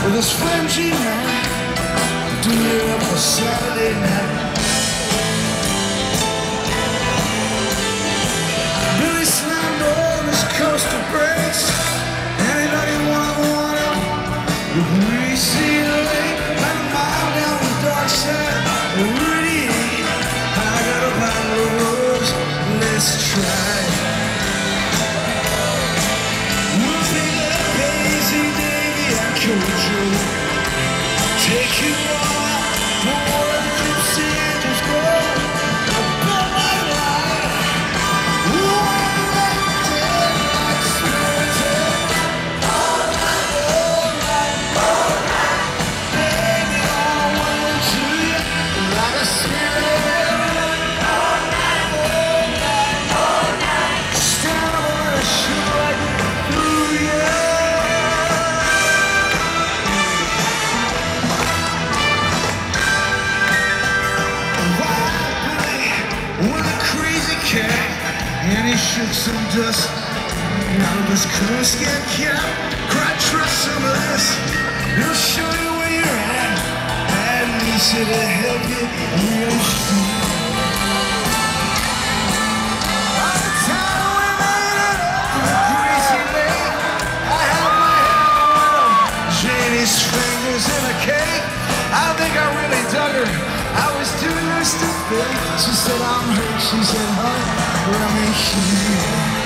with his friend G-Man, doing it up for Saturday night. Billy slammed on his coaster brakes. Anybody wanna with greasy lake, like a mile down the dark side. Really, I got a bottle of rose. Let's try. We'll pick up Hazy Davy and Kojo. Take you all out, the world keeps saying just go. But my life, one night dead like spirited. All night, baby, I want to you like a spirit. All night, stand over a shoe like through you. With a crazy cat, and he shook some dust out of his coonskin cap. Cry, trust some of this, he'll show you where you're at, and he's here to help you real soon. By the time we made it up to the greasy lake, I had my hand on Janie's fingers in a cake. I think I really dug her. I was too loose to fake. She said, I'm hurt. She said, honey, let me hear.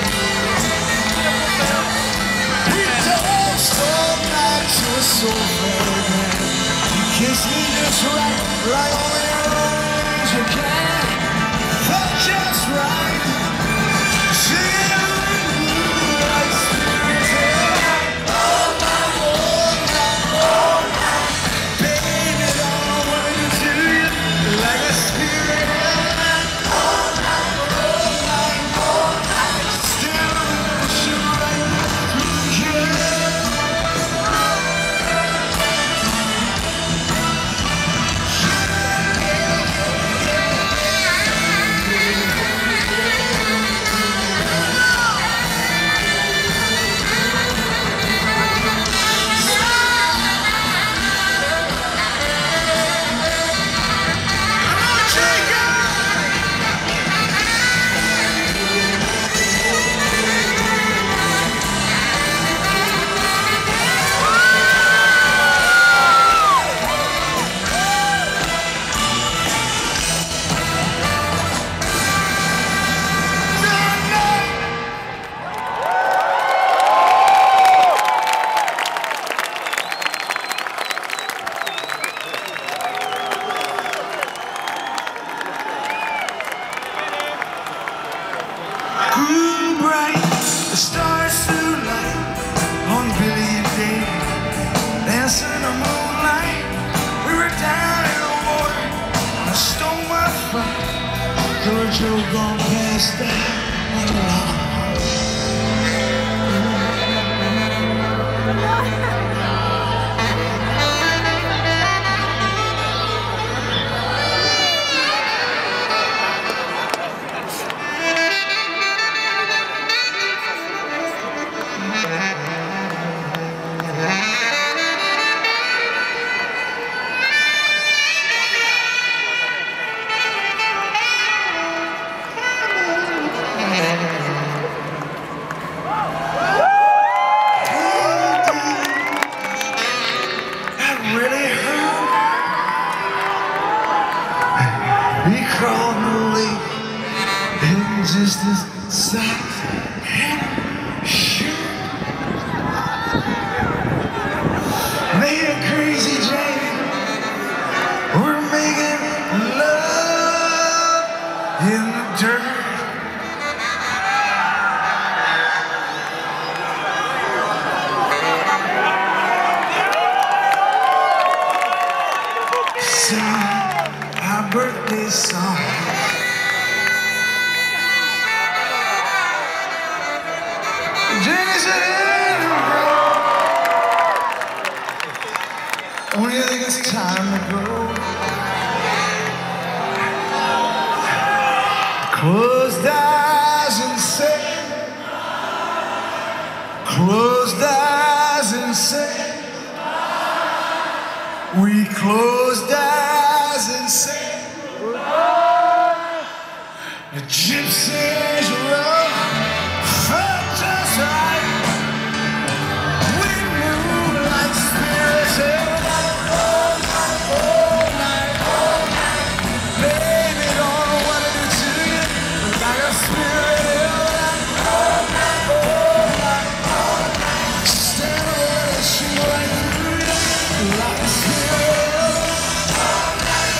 We danced all night to a soul man. You kissed me just right, like only an angel can. Felt just right. Singing like spirited. All night, baby, don't know what to do you like a spirit. All night, still a shoe right through you. Grew bright, the stars flew light on Billy and Dave, dancing in the moonlight. We were down in the water, and I stole my friend. Giorgio gone past that. He crawled in the lake, and just as socks and shoe. Me and Crazy Jane were making love in the dirt. Our birthday song. Jenny said, only I think it's time to go. Closed eyes and say, closed eyes and say, We closed eyes and sang the gypsies roll felt just right. We moved like spirits all night. Baby, don't know what to do to you, like a spirit all night. Stand over and shoot right through you, like a spirit all night.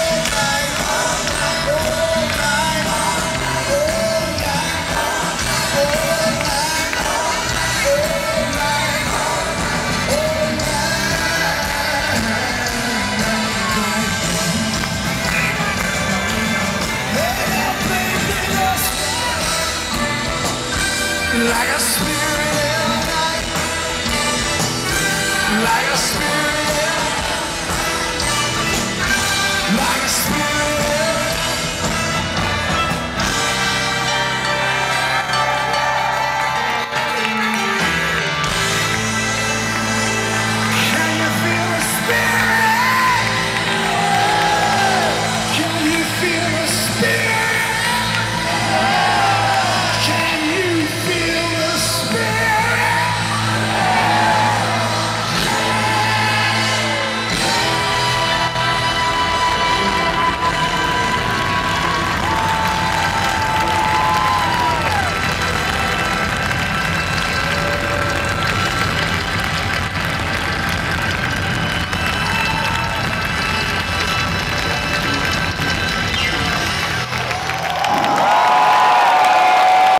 Like a spirit in the night, like a spirit in the night.